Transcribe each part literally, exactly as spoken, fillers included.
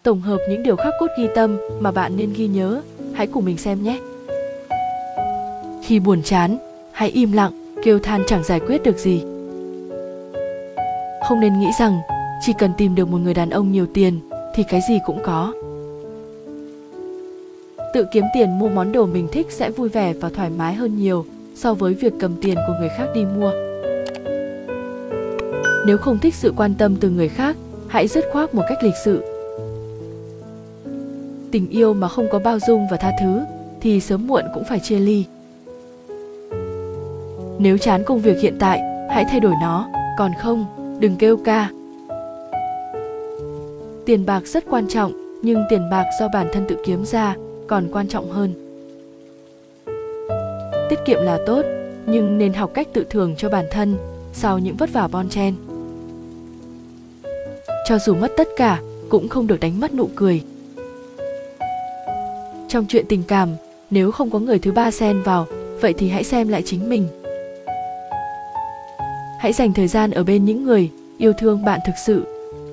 tổng hợp những điều khắc cốt ghi tâm mà bạn nên ghi nhớ. Hãy cùng mình xem nhé. Khi buồn chán, hãy im lặng, kêu than chẳng giải quyết được gì. Không nên nghĩ rằng chỉ cần tìm được một người đàn ông nhiều tiền thì cái gì cũng có. Tự kiếm tiền mua món đồ mình thích sẽ vui vẻ và thoải mái hơn nhiều so với việc cầm tiền của người khác đi mua. Nếu không thích sự quan tâm từ người khác, hãy dứt khoát một cách lịch sự. Tình yêu mà không có bao dung và tha thứ thì sớm muộn cũng phải chia ly. Nếu chán công việc hiện tại, hãy thay đổi nó, còn không, đừng kêu ca. Tiền bạc rất quan trọng, nhưng tiền bạc do bản thân tự kiếm ra còn quan trọng hơn. Tiết kiệm là tốt, nhưng nên học cách tự thưởng cho bản thân sau những vất vả bon chen. Cho dù mất tất cả, cũng không được đánh mất nụ cười. Trong chuyện tình cảm, nếu không có người thứ ba xen vào, vậy thì hãy xem lại chính mình. Hãy dành thời gian ở bên những người yêu thương bạn thực sự.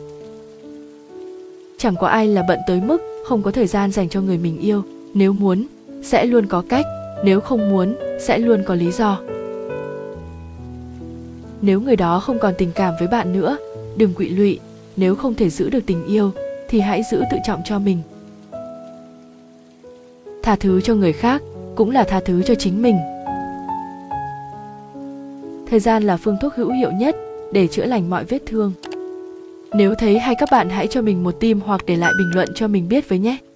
Chẳng có ai là bận tới mức không có thời gian dành cho người mình yêu. Nếu muốn, sẽ luôn có cách. Nếu không muốn, sẽ luôn có lý do. Nếu người đó không còn tình cảm với bạn nữa, đừng quỵ lụy. Nếu không thể giữ được tình yêu, thì hãy giữ tự trọng cho mình. Tha thứ cho người khác cũng là tha thứ cho chính mình. Thời gian là phương thuốc hữu hiệu nhất để chữa lành mọi vết thương. Nếu thấy hay các bạn hãy cho mình một tim hoặc để lại bình luận cho mình biết với nhé.